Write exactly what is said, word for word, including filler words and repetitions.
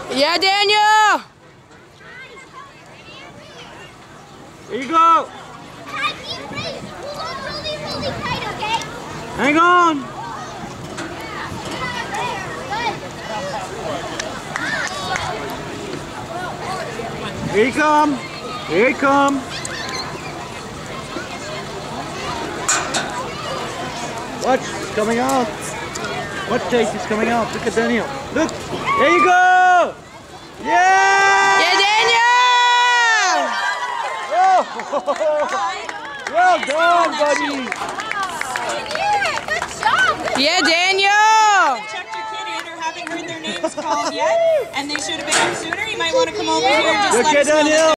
Yeah, Daniel! Here you go! Hang on! Here you come! Here you come! Watch, it's coming out! Watch, Chase, it's coming out. Look at Daniel. Look! There you go! Yeah! Yeah, Daniel! Oh. Well done, buddy! Good job! Yeah, Daniel! Checked your kid in or haven't heard their names called yet, and they should have been up sooner. You might want to come over here and just Look let at us know that Daniel!